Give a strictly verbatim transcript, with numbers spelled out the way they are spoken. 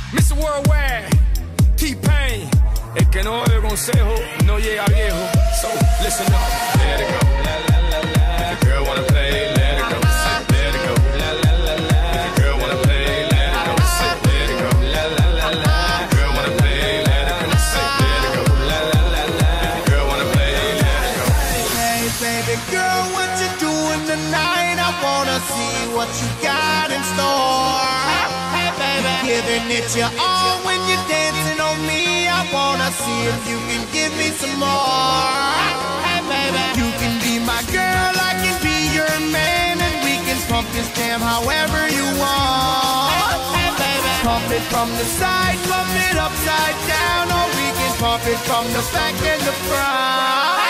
mister Worldwide, T-Pain. El que no oye consejo no llega viejo. So listen up. Let it go. La, la, la, la. If the girl wanna play, let it go. Let it go. La, la, la, la. If the girl wanna play, let it go. Let it go. La, la, la, la. If the girl wanna play, let it go. Let it go. La, la, la, la. If the girl wanna play, let it go. Hey baby girl, what you doing tonight? I wanna see what you got in store. Hey baby, giving it your all when you're dancing on me. I wanna see if you can give me some more. Hey baby, you can be my girl, I can be your man, and we can pump this jam however you want. Hey baby, pump it from the side, pump it upside down, or we can pump it from the back and the front.